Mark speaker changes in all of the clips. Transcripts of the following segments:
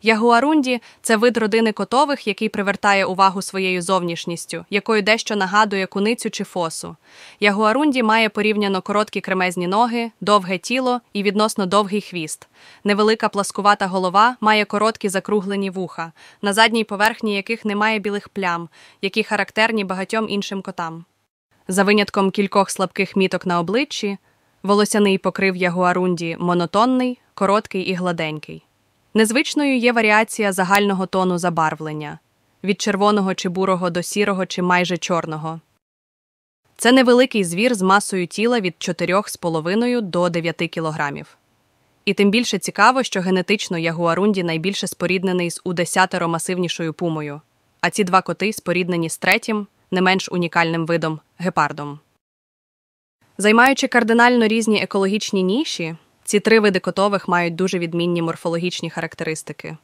Speaker 1: Ягуарунді – це вид родини котових, який привертає увагу своєю зовнішністю, якою дещо нагадує куницю чи фосу. Ягуарунді має порівняно короткі кремезні ноги, довге тіло і відносно довгий хвіст. Невелика пласкувата голова має короткі закруглені вуха, на задній поверхні яких немає білих плям, які характерні багатьом іншим котам. За винятком кількох слабких міток на обличчі, волосяний покрив ягуарунді монотонний, короткий і гладенький. Незвичною є варіація загального тону забарвлення – від червоного чи бурого до сірого чи майже чорного. Це невеликий звір з масою тіла від 4,5 до 9 кілограмів. І тим більше цікаво, що генетично ягуарунді найбільше споріднений з у10 масивнішою пумою, а ці два коти споріднені з третім, не менш унікальним видом – гепардом. Займаючи кардинально різні екологічні ніші, ці три види котових мають дуже відмінні морфологічні характеристики.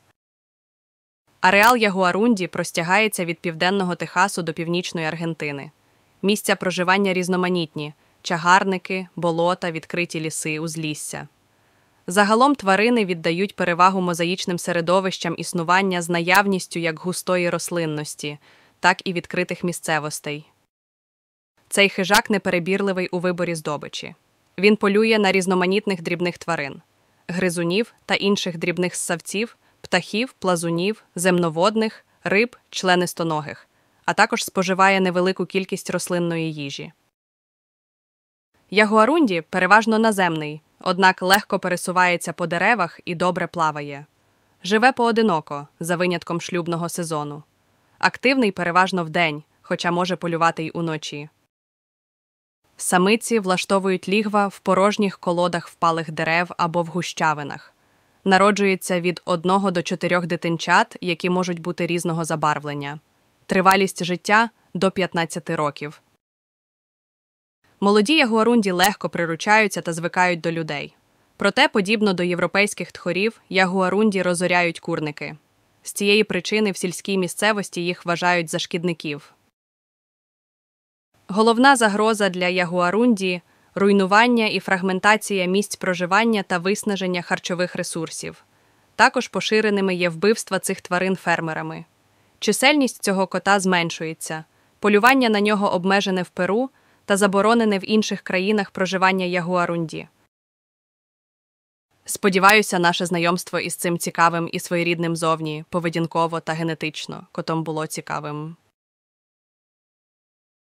Speaker 1: Ареал ягуарунді простягається від південного Техасу до північної Аргентини. Місця проживання різноманітні – чагарники, болота, відкриті ліси, узлісся. Загалом тварини віддають перевагу мозаїчним середовищам існування з наявністю як густої рослинності, так і відкритих місцевостей. Цей хижак неперебірливий у виборі здобичі. Він полює на різноманітних дрібних тварин – гризунів та інших дрібних ссавців, птахів, плазунів, земноводних, риб, членистоногих, а також споживає невелику кількість рослинної їжі. Ягуарунді переважно наземний, однак легко пересувається по деревах і добре плаває. Живе поодиноко, за винятком шлюбного сезону. Активний переважно вдень, хоча може полювати й уночі. Самиці влаштовують лігва в порожніх колодах впалих дерев або в гущавинах. Народжується від 1 до 4 дитинчат, які можуть бути різного забарвлення. Тривалість життя – до 15 років. Молоді ягуарунді легко приручаються та звикають до людей. Проте, подібно до європейських тхорів, ягуарунді розоряють курники. З цієї причини в сільській місцевості їх вважають за шкідників. Головна загроза для ягуарунді – руйнування і фрагментація місць проживання та виснаження харчових ресурсів. Також поширеними є вбивства цих тварин фермерами. Чисельність цього кота зменшується, полювання на нього обмежене в Перу та заборонене в інших країнах проживання ягуарунді. Сподіваюся, наше знайомство із цим цікавим і своєрідним зовні, поведінково та генетично, котом було цікавим.